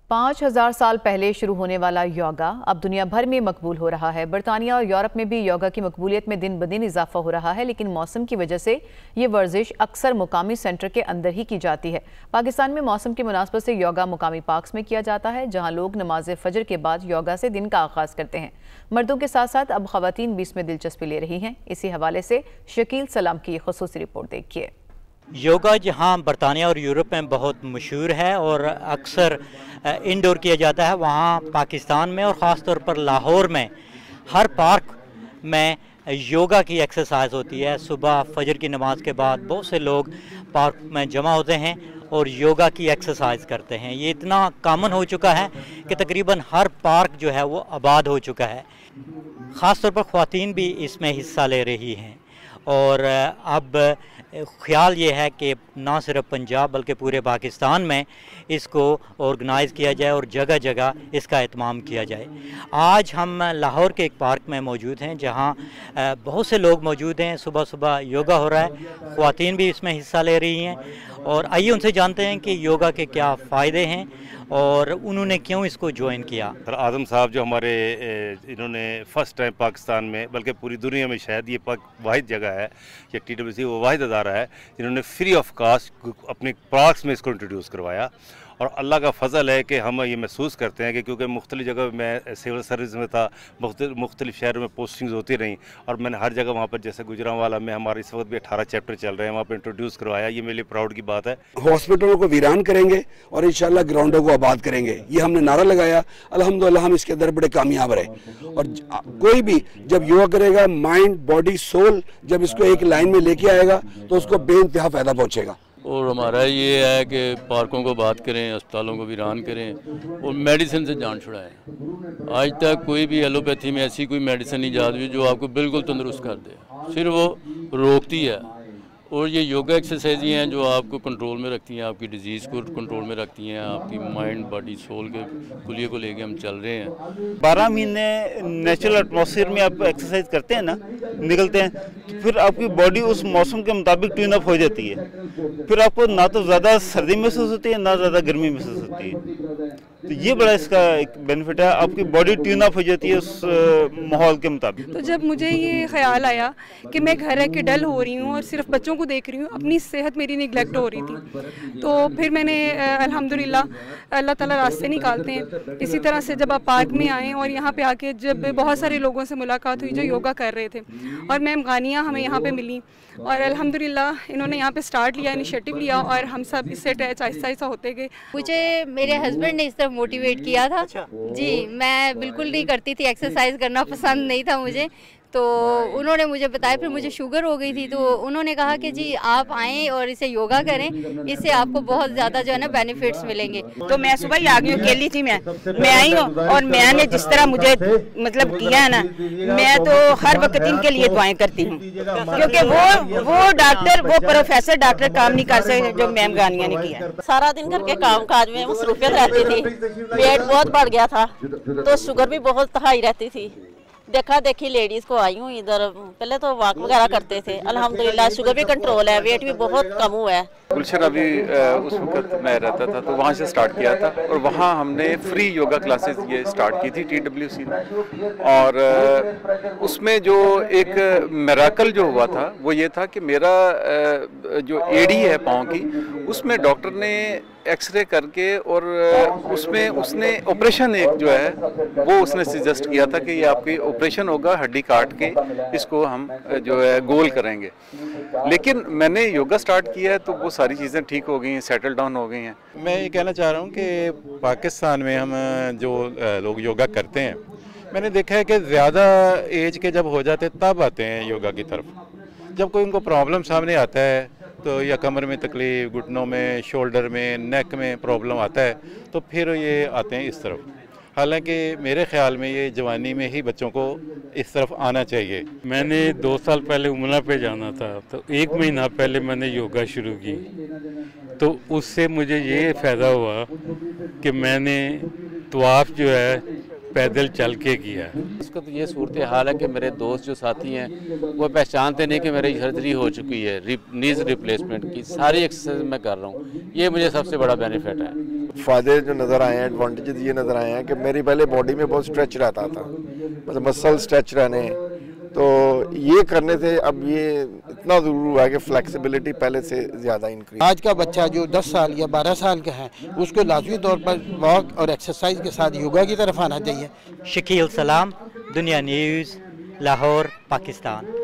5000 साल पहले शुरू होने वाला योगा अब दुनिया भर में मकबूल हो रहा है। बरतानिया और यूरोप में भी योगा की मकबूलियत में दिन ब दिन इजाफा हो रहा है, लेकिन मौसम की वजह से ये वर्जिश अक्सर मुकामी सेंटर के अंदर ही की जाती है। पाकिस्तान में मौसम की मुनासबत से योगा मुकामी पार्क्स में किया जाता है, जहाँ लोग नमाज फजर के बाद योगा से दिन का आगाज करते हैं। मर्दों के साथ साथ अब खवातीन भी इसमें दिलचस्पी ले रही हैं। इसी हवाले से शकील सलाम की खुसूसी रिपोर्ट देखिए। योगा जहाँ बरतानिया और यूरोप में बहुत मशहूर है और अक्सर इंडोर किया जाता है, वहाँ पाकिस्तान में और ख़ास तौर पर लाहौर में हर पार्क में योगा की एक्सरसाइज होती है। सुबह फजर की नमाज के बाद बहुत से लोग पार्क में जमा होते हैं और योगा की एक्सरसाइज करते हैं। ये इतना कॉमन हो चुका है कि तकरीबन हर पार्क जो है वो आबाद हो चुका है। ख़ास तौर पर ख़वातीन भी इसमें हिस्सा ले रही हैं और अब ख्याल ये है कि ना सिर्फ पंजाब बल्कि पूरे पाकिस्तान में इसको ऑर्गेनाइज़ किया जाए और जगह जगह इसका एहतमाम किया जाए। आज हम लाहौर के एक पार्क में मौजूद हैं, जहां बहुत से लोग मौजूद हैं। सुबह सुबह योगा हो रहा है, ख़वातीन भी इसमें हिस्सा ले रही हैं और आइए उनसे जानते हैं कि योगा के क्या फ़ायदे हैं और उन्होंने क्यों इसको ज्वाइन किया। सर आज़म साहब जो हमारे इन्होंने फ़र्स्ट टाइम पाकिस्तान में बल्कि पूरी दुनिया में शायद ये वाहिद जगह है कि TWC वो वाहिद अदारा है जिन्होंने फ्री ऑफ कास्ट अपने पार्क्स में इसको इंट्रोड्यूस करवाया। और अल्लाह का फ़ज़ल है कि हम ये महसूस करते हैं कि क्योंकि मुख्तलिफ़ जगह मैं सिविल सर्विस में था, मुख्तलिफ़ शहरों में पोस्टिंग्स होती रहीं और मैंने हर जगह वहाँ पर जैसे गुजरांवाला में हमारे इस वक्त भी 18 चैप्टर चल रहे हैं, वहाँ पर इंट्रोड्यूस करवाया। ये मेरे लिए प्राउड की बात है। हॉस्पिटलों को वीरान करेंगे और इंशाल्लाह ग्राउंडों को आबाद करेंगे, ये हमने नारा लगाया। अल्हम्दुलिल्लाह हम इसके अंदर बड़े कामयाब रहे। और कोई भी जब योगा करेगा, माइंड बॉडी सोल जब इसको एक लाइन में लेके आएगा तो उसको बेइंतहा फ़ायदा पहुँचेगा। और हमारा ये है कि पार्कों को बात करें, अस्पतालों को वीरान करें और मेडिसिन से जान छुड़ाएं। आज तक कोई भी एलोपैथी में ऐसी कोई मेडिसिन ईजाद हुई जो आपको बिल्कुल तंदुरुस्त कर दे, सिर्फ वो रोकती है। और ये योगा एक्सरसाइज हैं जो आपको कंट्रोल में रखती हैं, आपकी डिजीज़ को कंट्रोल में रखती हैं, आपकी माइंड बॉडी सोल के कुलिये को लेके हम चल रहे हैं। 12 महीने नेचुरल एटमॉस्फेयर में आप एक्सरसाइज करते हैं ना, निकलते हैं, तो फिर आपकी बॉडी उस मौसम के मुताबिक ट्यून अप हो जाती है। फिर आपको ना तो ज़्यादा सर्दी महसूस होती है ना ज़्यादा गर्मी महसूस होती है। तो ये बड़ा इसका एक बेनिफिट है, आपकी बॉडी ट्यून अप हो जाती है उस माहौल के मुताबिक। तो जब मुझे ये ख्याल आया कि मैं घर रह के डल हो रही हूँ और सिर्फ बच्चों को देख रही हूँ, अपनी सेहत मेरी निगलेक्ट हो रही थी, तो फिर मैंने अल्हम्दुलिल्लाह अल्लाह ताला रास्ते निकालते हैं। इसी तरह से जब आप पार्क में आए और यहाँ पे आके जब बहुत सारे लोगों से मुलाकात हुई जो योगा कर रहे थे और मैम गानिया हमें यहाँ पे मिली और अल्हम्दुलिल्लाह इन्होंने यहाँ पे स्टार्ट लिया, इनिशिएटिव लिया और हम सब इससे अटैच आहिस्ता आहिस्ता होते गए। मुझे मेरे हस्बैंड ने इस तरफ मोटिवेट किया था। जी, मैं बिल्कुल नहीं करती थी, एक्सरसाइज करना पसंद नहीं था मुझे, तो उन्होंने मुझे बताया। फिर मुझे शुगर हो गई थी तो उन्होंने कहा कि जी आप आएँ और इसे योगा करें, इससे आपको बहुत ज़्यादा जो है ना बेनिफिट्स मिलेंगे। तो मैं सुबह ही आ गई, अकेली थी मैं आई हूँ और मैंने जिस तरह मुझे मतलब किया है ना, मैं तो हर वक्त इनके लिए दुआएं करती हूँ, क्योंकि वो डॉक्टर, वो प्रोफेसर डॉक्टर काम नहीं कर सकते जो मैम गानिया ने किया। सारा दिन घर के काम काज में मसरूफियत रहती थी, वेट बहुत बढ़ गया था तो शुगर भी बहुत हाई रहती थी। देखा देखी लेडीज़ को आई हूँ इधर, पहले तो वॉक वगैरह करते थे, अल्हम्दुलिल्लाह शुगर भी कंट्रोल है, वेट भी बहुत कम हुआ है। गुलशन अभी उस वक्त मैं रहता था तो वहाँ से स्टार्ट किया था और वहाँ हमने फ्री योगा क्लासेस ये स्टार्ट की थी TWC ने। और उसमें जो एक मिरेकल जो हुआ था वो ये था कि मेरा जो एड़ी है पाँव की, उसमें डॉक्टर ने एक्सरे करके और उसमें उसने ऑपरेशन एक जो है वो उसने सजेस्ट किया था कि ये आपकी ऑपरेशन होगा, हड्डी काट के इसको हम जो है गोल करेंगे। लेकिन मैंने योगा स्टार्ट किया है तो वो सारी चीज़ें ठीक हो गई हैं, सेटल डाउन हो गई हैं। मैं ये कहना चाह रहा हूँ कि पाकिस्तान में हम जो लोग योगा करते हैं, मैंने देखा है कि ज़्यादा एज के जब हो जाते तब आते हैं योगा की तरफ। जब कोई उनको प्रॉब्लम सामने आता है तो या कमर में तकलीफ, घुटनों में, शोल्डर में, नेक में प्रॉब्लम आता है तो फिर ये आते हैं इस तरफ। हालांकि मेरे ख्याल में ये जवानी में ही बच्चों को इस तरफ आना चाहिए। मैंने 2 साल पहले उमरा पे जाना था तो 1 महीना पहले मैंने योगा शुरू की, तो उससे मुझे ये फ़ायदा हुआ कि मैंने तवाफ़ जो है पैदल चल के किया। इसका तो ये सूरत हाल है कि मेरे दोस्त जो साथी हैं वो पहचानते नहीं कि मेरी सर्जरी हो चुकी है, नीज़ रिप्लेसमेंट की सारी एक्सरसाइज मैं कर रहा हूँ। ये मुझे सबसे बड़ा बेनिफिट है। फ़ायदे जो नज़र आए हैं, एडवांटेजेस ये नज़र आए हैं कि मेरी पहले बॉडी में बहुत स्ट्रेच रहता था, मतलब मसल स्ट्रेच रहने, तो ये करने से अब ये इतना ज़रूर हुआ है कि फ्लेक्सिबिलिटी पहले से ज़्यादा इंक्रीज। आज का बच्चा जो 10 साल या 12 साल का है उसको लाजमी तौर पर वॉक और एक्सरसाइज के साथ योगा की तरफ आना चाहिए। शकील सलाम, दुनिया न्यूज़, लाहौर, पाकिस्तान।